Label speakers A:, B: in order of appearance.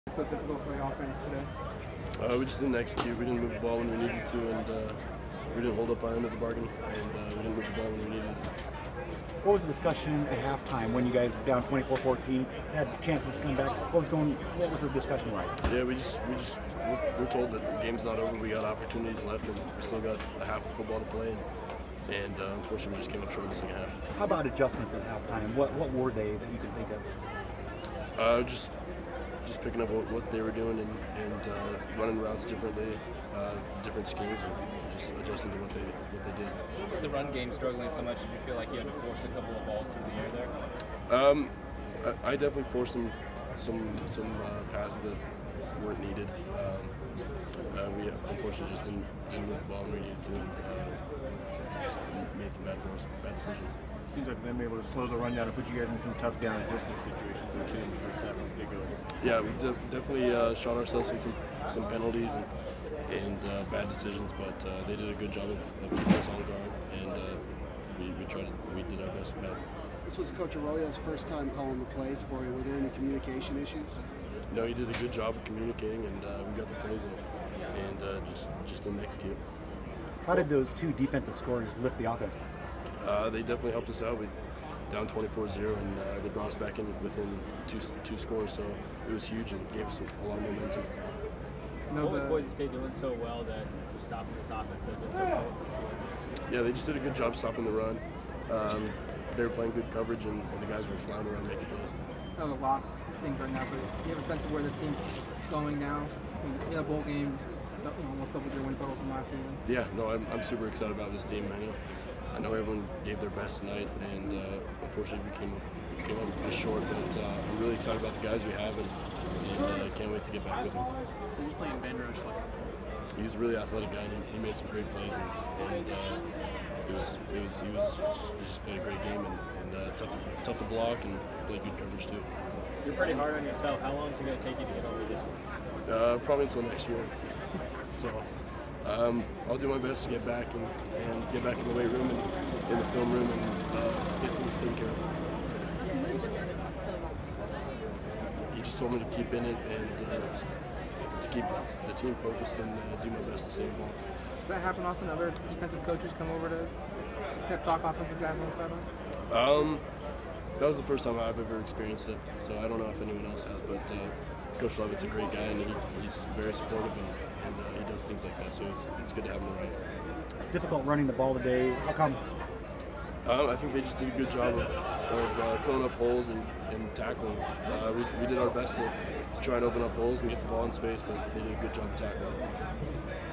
A: So difficult for the offense today?
B: We just didn't execute. We didn't move the ball when we needed to, and we didn't hold up our end of the bargain, and we didn't move the ball when we needed.
C: What was the discussion at halftime when you guys were down 24-14, had chances to come back? What was the discussion like?
B: Yeah, we're told that the game's not over. We got opportunities left, and we still got a half of football to play. And unfortunately, we just came up short in the second half.
C: How about adjustments at halftime? What were they that you can think of?
B: Just picking up what they were doing and running routes differently, different schemes, and just adjusting to what they did.
D: The run game struggling so much, did you feel like you had to force a couple of balls through the air there?
B: I definitely forced some passes that weren't needed. We unfortunately just didn't move the ball when we needed to, and just made some bad throws, bad decisions.
A: Seems like them able to slow the run down and put you guys in some tough down and distance situations in the first half in particular.
B: Yeah, we definitely shot ourselves with some penalties and bad decisions, but they did a good job of keeping us on guard, and we did our best.
E: This was Coach Arroyo's first time calling the plays for you. Were there any communication issues?
B: No, he did a good job of communicating, and we got the plays and just didn't execute.
C: How did those two defensive scores lift the offense?
B: They definitely helped us out. We down 24-0, and they brought us back in within two scores, so it was huge and gave us a lot of momentum.
D: What was Boise State doing so well that was stopping this offense that had been so well?
B: Yeah, they just did a good job stopping the run. They were playing good coverage, and the guys were flying around making plays.
A: That was a loss stings right now, but do you have a sense of where this team's going now? In a bowl game, almost doubled your win total from last season.
B: Yeah, no, I'm super excited about this team. I know everyone gave their best tonight, and unfortunately we came up just short. But I'm really excited about the guys we have, and can't wait to get back with them.
D: Who's playing Ben Rush like?
B: He's a really athletic guy, and he made some great plays, and he just played a great game, and tough to block and played good coverage too.
D: You're pretty hard on yourself. How long is it going to take you to get over this one?
B: Probably until next year. So I'll do my best to get back and get back in the weight room and in the film room and get things taken care of. He just told me to keep in it and to keep the team focused and do my best to stay involved.
A: Does that happen often? Other defensive coaches come over to pep talk offensive guys on the sideline?
B: That was the first time I've ever experienced it, so I don't know if anyone else has, but Coach Levitt's a great guy, and he's very supportive, and he does things like that, so it's good to have him around.
C: Difficult running the ball today. How come?
B: I think they just did a good job of filling up holes and tackling. We did our best to try and open up holes and get the ball in space, but they did a good job of tackling.